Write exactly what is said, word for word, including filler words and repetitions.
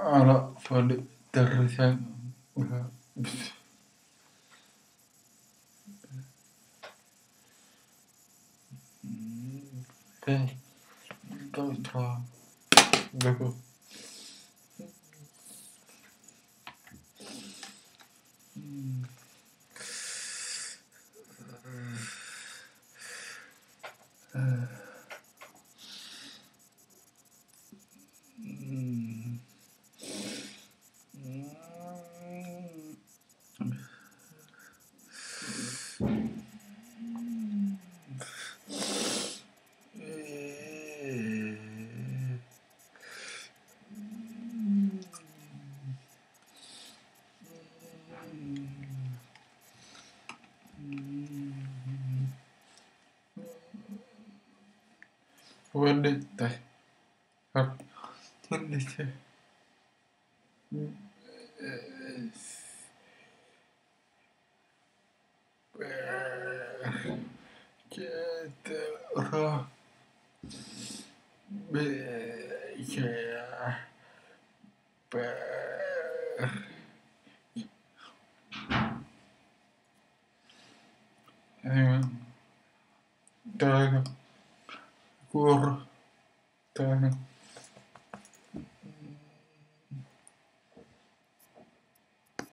على فلترسل Deutscher Glocke. Vấn đề tại hoặc vấn đề છે Cetera Becea Per Tana Kur Tana